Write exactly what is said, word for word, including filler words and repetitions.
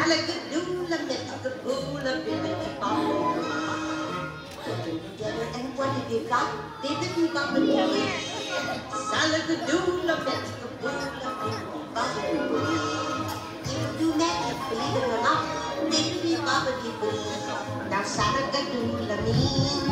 Salagadoola, Metzgaboola, Bibbidi Bobbidi. Put them together, and what have you got? Bibbidi Bobbidi. Salagadoola, Metzgaboola, Bibbidi Bobbidi. You do magic, believe it or not. Bibbidi Bobbidi Boo. Now Salagadoola means